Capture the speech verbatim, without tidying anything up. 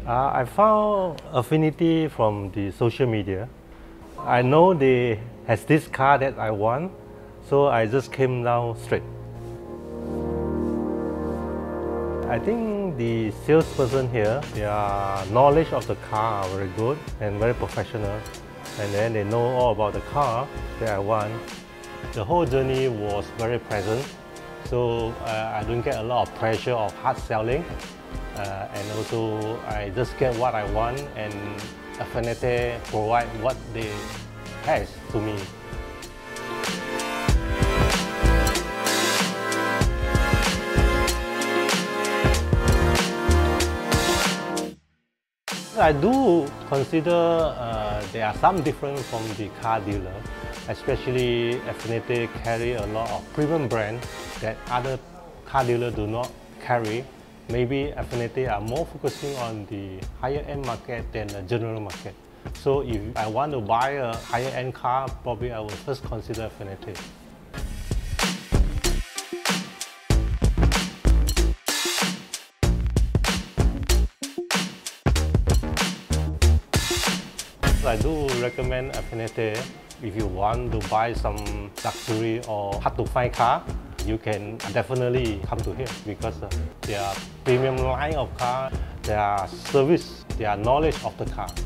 Uh, I found Affinity from the social media. I know they has this car that I want, so I just came down straight. I think the salesperson here, their knowledge of the car are very good and very professional, and then they know all about the car that I want. The whole journey was very pleasant, so uh, I don't get a lot of pressure of hard selling. Uh, and also, I just get what I want, and Affinity provide what they has to me. I do consider uh, there are some difference from the car dealer, especially Affinity carry a lot of premium brands that other car dealers do not carry. Maybe Affinity are more focusing on the higher end market than the general market. So if I want to buy a higher end car, probably I will first consider Affinity. I do recommend Affinity. If you want to buy some luxury or hard to find car, you can definitely come to here because uh, their premium line of car, their service, their knowledge of the car.